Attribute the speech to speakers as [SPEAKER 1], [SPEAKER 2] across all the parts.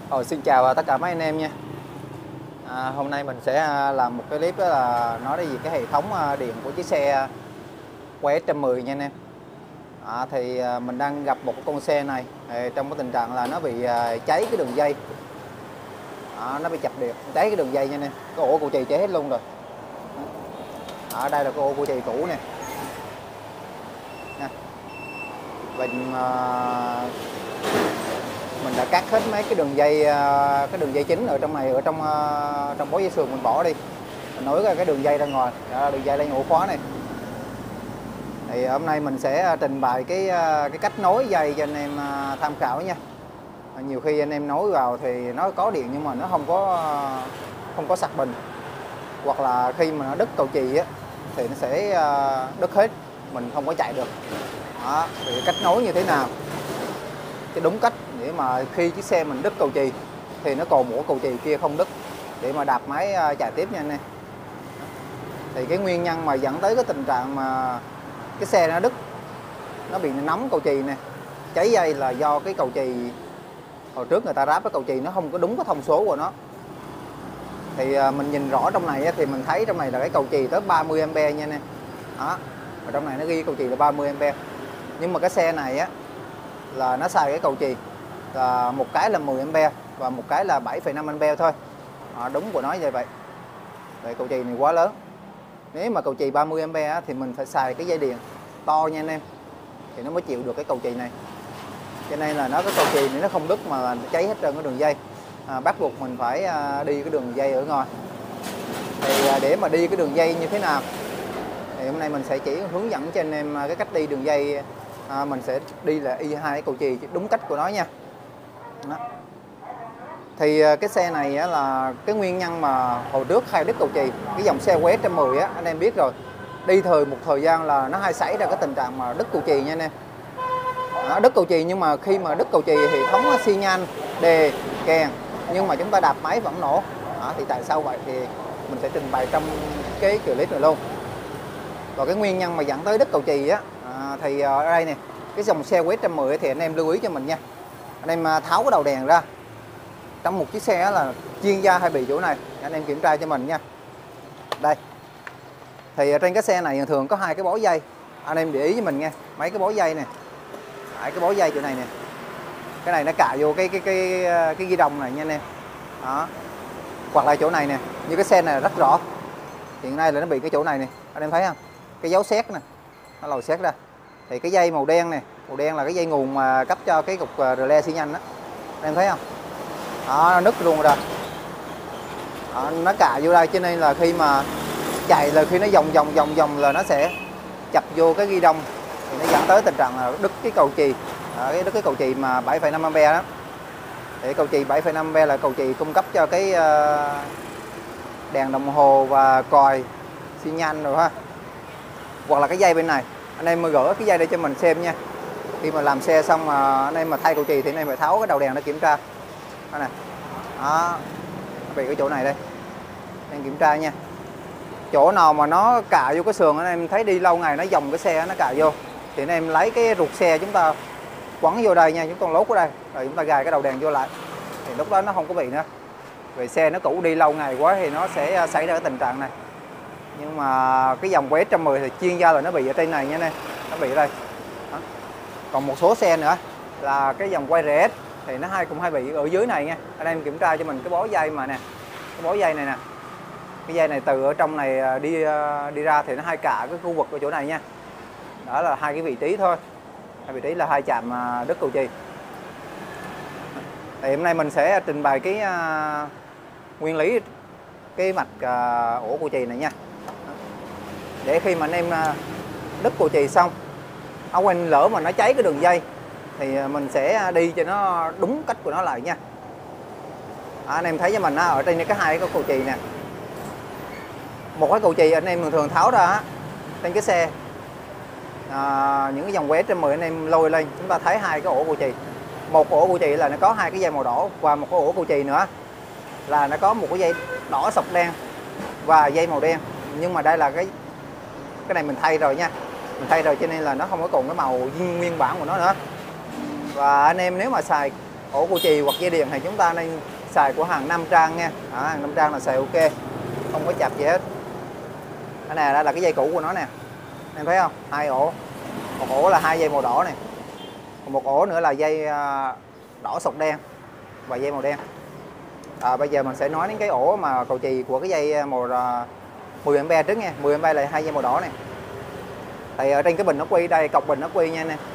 [SPEAKER 1] Xin chào tất cả mấy anh em nha. Hôm nay mình sẽ làm một cái clip đó là nói về cái hệ thống điện của chiếc xe QS110 nha anh em. Mình đang gặp một con xe này trong cái tình trạng là nó bị cháy cái đường dây. Nó bị chập điện, cháy cái đường dây nha anh em. Cái ổ cụ chì cháy hết luôn rồi. Ở đây là cái ổ cụ chì cũ nè. Mình đã cắt hết mấy cái đường dây chính ở trong này, ở trong bó dây sườn mình bỏ đi, mình nối ra cái đường dây ra ngoài. Đó, đường dây lên ổ khóa này. Thì hôm nay mình sẽ trình bày cái cách nối dây cho anh em tham khảo nha. Nhiều khi anh em nối vào thì nó có điện nhưng mà nó không có sạc bình, hoặc là khi mà nó đứt cầu chì á thì nó sẽ đứt hết, mình không có chạy được. Đó, thì cách nối như thế nào cái đúng cách để mà khi chiếc xe mình đứt cầu chì thì nó còn một cầu chì kia không đứt để mà đạp máy chạy tiếp nha anh em. Thì cái nguyên nhân mà dẫn tới cái tình trạng mà cái xe nó đứt, nó bị nóng cầu chì nè, cháy dây là do cái cầu chì hồi trước người ta ráp cái cầu chì nó không có đúng cái thông số của nó. Thì mình nhìn rõ trong này thì mình thấy trong này là cái cầu chì tới 30A nha anh em. Đó, ở trong này nó ghi cầu chì là 30A, nhưng mà cái xe này á là nó xài cái cầu chì là một cái là 10A và một cái là 7,5A thôi. Đúng của nó như vậy. Vậy cầu chì này quá lớn. Nếu mà cầu chì 30A thì mình phải xài cái dây điện to nha anh em, thì nó mới chịu được cái cầu chì này. Cho nên là cái cầu chì này nó không đứt mà nó cháy hết trơn cái đường dây. Bắt buộc mình phải đi cái đường dây ở ngoài. Thì để mà đi cái đường dây như thế nào thì hôm nay mình sẽ chỉ hướng dẫn cho anh em cái cách đi đường dây. Mình sẽ đi là y hai cái cầu chì đúng cách của nó nha. Đó. Thì cái xe này á, là cái nguyên nhân mà hồi trước hay đứt cầu chì, cái dòng xe QS110 á, anh em biết rồi, đi một thời gian là nó hay xảy ra cái tình trạng mà đứt cầu chì nha anh em. Đứt cầu chì, nhưng mà khi mà đứt cầu chì hệ thống xi nhan, đề, kèn, nhưng mà chúng ta đạp máy vẫn nổ. Thì tại sao vậy thì mình sẽ trình bày trong cái clip này luôn. Và cái nguyên nhân mà dẫn tới đứt cầu chì á, thì ở đây nè, cái dòng xe QS110 thì anh em lưu ý cho mình nha. Anh em tháo cái đầu đèn ra. Trong một chiếc xe là chuyên gia hay bị chỗ này, anh em kiểm tra cho mình nha. Đây. Thì trên cái xe này thường có hai cái bó dây. Anh em để ý với mình nha, mấy cái bó dây này. Cái bó dây chỗ này nè. Cái này nó cạ vô cái ghi đồng này nha anh em. Đó. Hoặc là chỗ này nè, như cái xe này là rất rõ. Hiện nay là nó bị cái chỗ này nè, anh em thấy không? Cái dấu sét nè, nó lòi sét ra. Thì cái dây màu đen nè, màu đen là cái dây nguồn mà cấp cho cái cục rờ xi nhan đó. Anh em thấy không? Đó, nó nứt luôn rồi. Đó, nó cạ vô đây, cho nên là khi mà chạy là khi nó vòng là nó sẽ chập vô cái ghi đông, thì nó dẫn tới tình trạng là đứt cái cầu chì. Đứt cái cầu chì mà 7,5A đó. Thì cầu chì 7,5A là cầu chì cung cấp cho cái đèn đồng hồ và còi xi nhan rồi ha. Hoặc là cái dây bên này, anh em mới gỡ cái dây đây cho mình xem nha. Khi mà làm xe xong mà anh em mà thay cầu chì thì anh em phải tháo cái đầu đèn để kiểm tra. Đó nè. Đó. Nó bị cái chỗ này đây. Anh em kiểm tra nha. Chỗ nào mà nó cạ vô cái sườn, anh em thấy đi lâu ngày nó dòng cái xe nó cạ vô, thì anh em lấy cái ruột xe chúng ta quấn vô đây nha, chúng ta lốt ở đây, rồi chúng ta gài cái đầu đèn vô lại, thì lúc đó nó không có bị nữa. Vì xe nó cũ đi lâu ngày quá thì nó sẽ xảy ra cái tình trạng này. Nhưng mà cái dòng QS110 thì chuyên gia là nó bị ở trên này nha nè, nó bị ở đây. Đó. Còn một số xe nữa là cái dòng QRS thì nó cũng hay bị ở dưới này nha. Anh em kiểm tra cho mình cái bó dây mà nè, cái bó dây này nè, cái dây này từ ở trong này đi ra thì nó hay cả cái khu vực ở chỗ này nha. Đó là hai cái vị trí thôi, hai vị trí là hai chạm đứt cầu chì. Thì hôm nay mình sẽ trình bày cái nguyên lý cái mạch ổ cầu chì này nha. Để khi mà anh em đứt cầu chì xong, quên lỡ mà nó cháy cái đường dây thì mình sẽ đi cho nó đúng cách của nó lại nha. Anh em thấy cho mình ở trên cái hai cái cầu chì nè. Một cái cầu chì anh em thường tháo ra trên cái xe, những cái dòng QS110 anh em lôi lên, chúng ta thấy hai cái ổ cầu chì. Một ổ cầu chì là nó có hai cái dây màu đỏ, và một cái ổ cầu chì nữa là nó có một cái dây đỏ sọc đen và dây màu đen. Nhưng mà đây là cái này mình thay rồi nha, mình thay rồi cho nên là nó không có còn cái màu nguyên bản của nó nữa. Và anh em nếu mà xài ổ cầu chì hoặc dây điện thì chúng ta nên xài của hàng Nam Trang nha. Hàng Nam Trang là xài ok, không có chập gì hết. Cái này đây là cái dây cũ của nó nè, em thấy không? 2 ổ, một ổ là 2 dây màu đỏ này, còn một ổ nữa là dây đỏ sọc đen và dây màu đen. Bây giờ mình sẽ nói đến cái ổ mà cầu chì của cái dây màu 10A trước nha. 10A là 2 dây màu đỏ này. Thì ở trên cái bình ắc quy đây, cọc bình ắc quy nha anh em.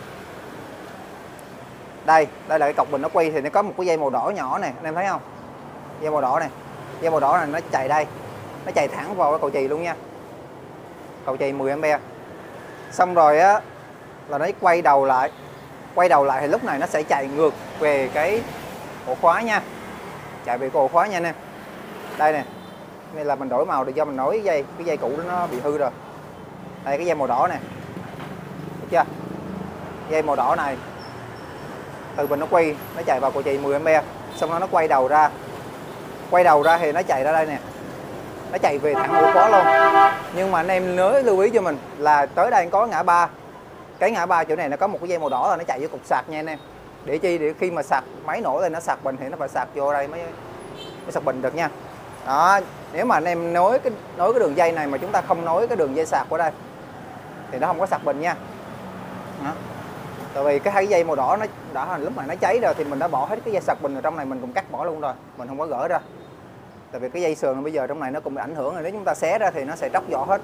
[SPEAKER 1] Đây là cái cọc bình ắc quy thì nó có một cái dây màu đỏ nhỏ này, anh em thấy không? Dây màu đỏ này, dây màu đỏ này nó chạy đây, nó chạy thẳng vào cái cầu chì luôn nha. Cầu chì 10A. Xong rồi á là nó quay đầu lại. Quay đầu lại thì lúc này nó sẽ chạy ngược về cái ổ khóa nha. Chạy về cái ổ khóa nha nè. Đây nè. Đây là mình đổi màu để cho mình nối cái dây cũ nó bị hư rồi. Đây cái dây màu đỏ nè. Được chưa? Dây màu đỏ này từ bình nó quay, nó chạy vào cầu chì 10A, xong đó nó quay đầu ra. Quay đầu ra thì nó chạy ra đây nè. Nó chạy về thẳng ổ khóa luôn. Nhưng mà anh em nhớ lưu ý cho mình là tới đây có ngã ba. Cái ngã ba chỗ này nó có một cái dây màu đỏ là nó chạy vô cục sạc nha anh em. Để chi? Để khi mà sạc máy nổ lên nó sạc bình thì nó phải sạc vô đây mới sạc bình được nha. Đó, nếu mà anh em nối cái đường dây này mà chúng ta không nối cái đường dây sạc qua đây thì nó không có sạc bình nha. Đó. Tại vì cái hai dây màu đỏ nó đã lúc này nó cháy rồi thì mình đã bỏ hết cái dây sạc bình ở trong này, mình cũng cắt bỏ luôn rồi, mình không có gỡ ra. Tại vì cái dây sườn bây giờ trong này nó cũng bị ảnh hưởng rồi, nếu chúng ta xé ra thì nó sẽ tróc vỏ hết.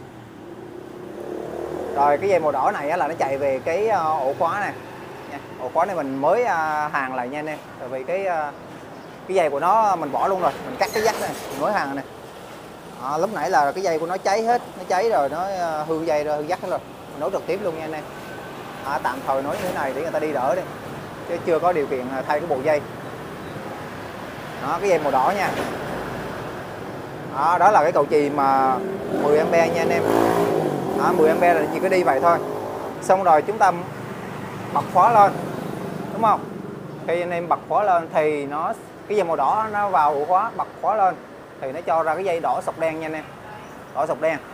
[SPEAKER 1] Rồi cái dây màu đỏ này là nó chạy về cái ổ khóa này nha. Ổ khóa này mình mới hàng lại nha anh em. Tại vì cái dây của nó mình bỏ luôn rồi, mình cắt cái dắt này, mình nối hàng này. Lúc nãy là cái dây của nó cháy hết, nó cháy rồi, nó hư dây rồi, hư dắt hết rồi. Mình nối trực tiếp luôn nha anh em. Tạm thời nối như thế này để người ta đi đỡ đi, chứ chưa có điều kiện thay cái bộ dây. Đó, cái dây màu đỏ nha. Đó là cái cầu chì mà 10A nha anh em. 10A là chỉ có đi vậy thôi. Xong rồi chúng ta bật khóa lên, đúng không? Khi anh em bật khóa lên thì cái dây màu đỏ nó vào ổ khóa, bật khóa lên thì nó cho ra cái dây đỏ sọc đen nha anh em. Đỏ sọc đen.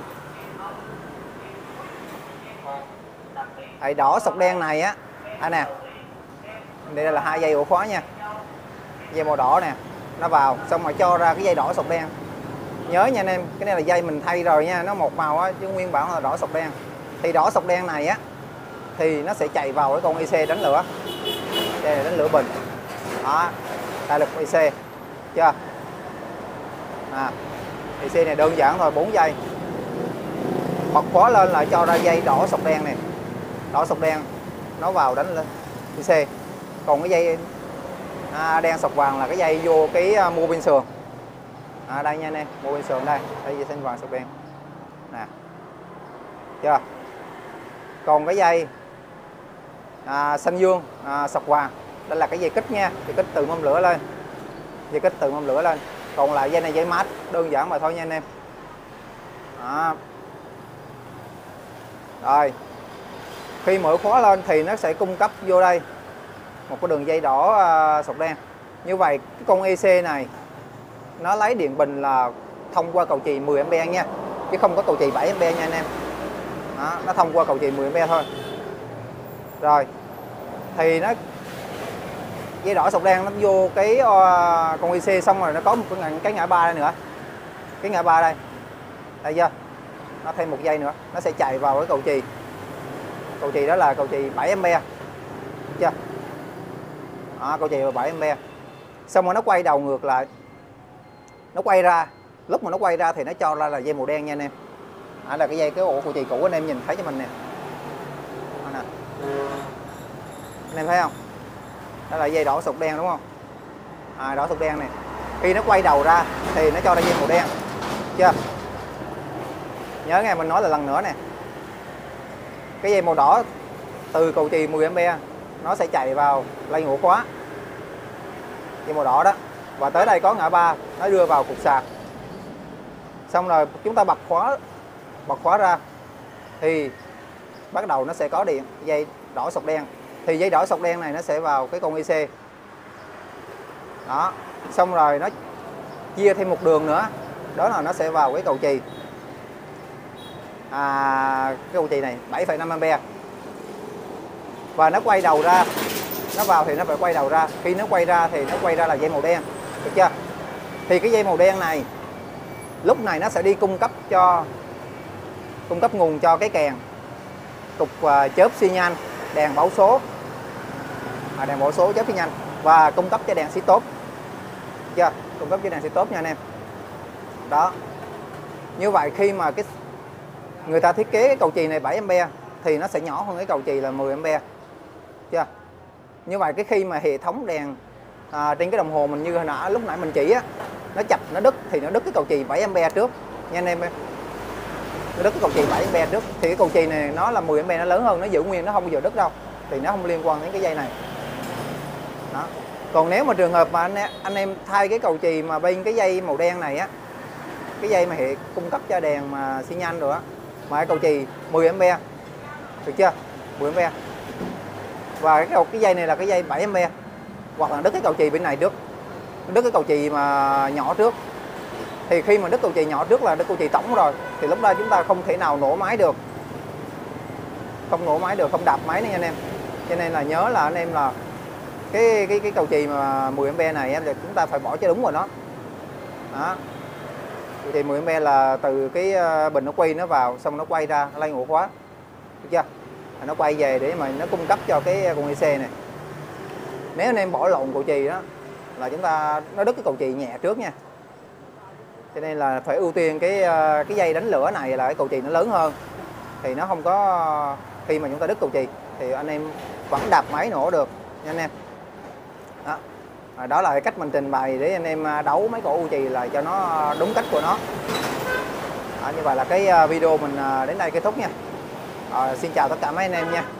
[SPEAKER 1] Đỏ sọc đen này á, nè. Đây là 2 dây ổ khóa nha. Dây màu đỏ nè, nó vào xong rồi cho ra cái dây đỏ sọc đen. Nhớ nha anh em, cái này là dây mình thay rồi nha, nó một màu á, chứ nguyên bản là đỏ sọc đen. Thì đỏ sọc đen này á thì nó sẽ chạy vào cái con IC đánh lửa. Đây là đánh lửa bình. Đó, đây là con IC. Chưa? IC này đơn giản thôi, 4 dây. Bật khóa lên là cho ra dây đỏ sọc đen này. Đỏ sọc đen nó vào đánh lên IC. Còn cái dây đen sọc vàng là cái dây vô cái mua bên sườn. Đây nha anh em, mua bên sườn đây, đây dây xanh vàng sọc đen nè, chưa? Còn cái dây xanh dương sọc vàng, đây là cái dây kích nha, dây kích từ mâm lửa lên, dây kích từ mâm lửa lên. Còn lại dây này dây mát, đơn giản mà thôi nha anh em. Rồi khi mở khóa lên thì nó sẽ cung cấp vô đây một cái đường dây đỏ sọc đen. Như vậy cái con EC này nó lấy điện bình là thông qua cầu chì 10A nha, chứ không có cầu chì 7A nha anh em. Nó thông qua cầu chì 10A thôi. Rồi thì nó dây đỏ sọc đen nó vô cái con IC, xong rồi nó có một cái ngã ba đây nữa, cái ngã ba đây, thấy chưa? Nó thêm một dây nữa, nó sẽ chạy vào cái cầu chì. Cầu chì đó là cầu chì 7A, chưa? Cầu chì 7A. Xong rồi nó quay đầu ngược lại, nó quay ra. Lúc mà nó quay ra thì nó cho ra là dây màu đen nha anh em. Là cái dây cái ổ cầu chì cũ anh em nhìn thấy cho mình nè. Anh em thấy không? Đó là dây đỏ sọc đen đúng không? Đỏ sọc đen này. Khi nó quay đầu ra thì nó cho ra dây màu đen. Chưa? Nhớ nghe mình nói là lần nữa nè. Cái dây màu đỏ từ cầu chì 10A nó sẽ chạy vào lên ổ khóa. Dây màu đỏ đó. Và tới đây có ngã ba, nó đưa vào cục sạc. Xong rồi chúng ta bật khóa ra thì bắt đầu nó sẽ có điện, dây đỏ sọc đen. Thì dây đỏ sọc đen này nó sẽ vào cái con IC. Đó, xong rồi nó chia thêm một đường nữa, đó là nó sẽ vào cái cầu chì. Cái cầu chì này 7,5A. Và nó quay đầu ra nó vào thì nó phải quay đầu ra, khi nó quay ra thì nó quay ra là dây màu đen, được chưa? Thì cái dây màu đen này lúc này nó sẽ đi cung cấp nguồn cho cái kèn, cục chớp xi nhan, đèn bảo số, đèn bảo số, chớp xi nhan, và cung cấp cho đèn xi tốt, chưa? Cung cấp cho đèn xi tốt nha anh em. Đó, như vậy khi mà cái người ta thiết kế cái cầu chì này 7A thì nó sẽ nhỏ hơn cái cầu chì là 10A, chưa? Như vậy cái khi mà hệ thống đèn trên cái đồng hồ mình như lúc nãy mình chỉ á, nó chập nó đứt thì nó đứt cái cầu chì 7A trước nha anh em. Nó đứt cái cầu chì 7A trước thì cái cầu chì này nó là 10A, nó lớn hơn, nó giữ nguyên, nó không bao giờ đứt đâu, thì nó không liên quan đến cái dây này. Đó. Còn nếu mà trường hợp mà anh em thay cái cầu chì mà bên cái dây màu đen này á, cái dây mà hệ cung cấp cho đèn mà xi nhan rồi á, mà cái cầu chì 10A, được chưa? 10A. Và cái dây này là cái dây 7A, hoặc là đứt cái cầu chì bên này trước, đứt cái cầu chì mà nhỏ trước. Thì khi mà đứt cầu chì nhỏ trước là đứt cầu chì tổng rồi, thì lúc đó chúng ta không thể nào nổ máy được, không đạp máy nữa nha anh em. Cho nên là nhớ là anh em là cái cầu chì mà 10A này em chúng ta phải bỏ cho đúng rồi đó. Đó. Thì 10A là từ cái bình nó quay nó vào, xong nó quay ra nó lấy ổ khóa, được chưa? Nó quay về để mà nó cung cấp cho cái con IC này. Nếu anh em bỏ lộn cầu chì đó là nó đứt cái cầu chì nhẹ trước nha. Cho nên là phải ưu tiên cái dây đánh lửa này là cái cầu chì nó lớn hơn, thì nó không có, khi mà chúng ta đứt cầu chì thì anh em vẫn đạp máy nổ được nha anh em. Đó. Đó là cái cách mình trình bày để anh em đấu mấy cổ u chì là cho nó đúng cách của nó. Đó, như vậy là cái video mình đến đây kết thúc nha. Xin chào tất cả mấy anh em nha.